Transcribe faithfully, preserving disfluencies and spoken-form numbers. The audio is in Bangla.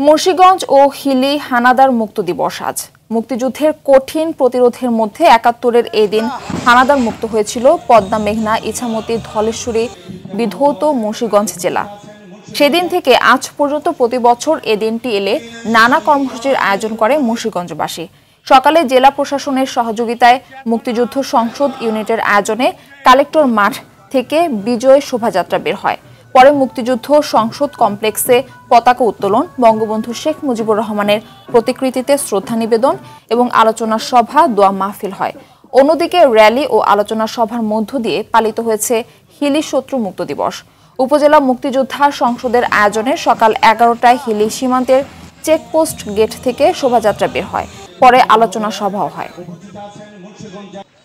মুন্সিগঞ্জ ও হিলি হানাদার মুক্ত দিবস আজ। মুক্তিযুদ্ধের কঠিন প্রতিরোধের মধ্যে একাত্তরের এই দিন হানাদার মুক্ত হয়েছিল পদ্মা, মেঘনা, ইছামতি, ধলেশ্বরী বিধৌত মুন্সিগঞ্জ জেলা। সেদিন থেকে আজ পর্যন্ত প্রতি বছর এ দিনটি এলে নানা কর্মসূচির আয়োজন করে মুন্সিগঞ্জবাসী। সকালে জেলা প্রশাসনের সহযোগিতায় মুক্তিযুদ্ধ সংসদ ইউনিটের আয়োজনে কালেক্টর মাঠ থেকে বিজয় শোভাযাত্রা বের হয়। পরে মুক্তিযুদ্ধ সংসদ কমপ্লেক্সে পতাকা উত্তোলন, বঙ্গবন্ধু শেখ মুজিবুর রহমানের প্রতিকৃতিতে শ্রদ্ধা নিবেদন এবং আলোচনা সভা, দোয়া মাহফিল হয়। অন্যদিকে র্যালি ও আলোচনা সভার মধ্য দিয়ে পালিত হয়েছে হিলি শত্রু মুক্ত দিবস। উপজেলা মুক্তিযোদ্ধা সংসদের আয়োজনে সকাল এগারোটায় হিলি সীমান্তের চেকপোস্ট গেট থেকে শোভাযাত্রা বের হয়। পরে আলোচনা সভাও হয়।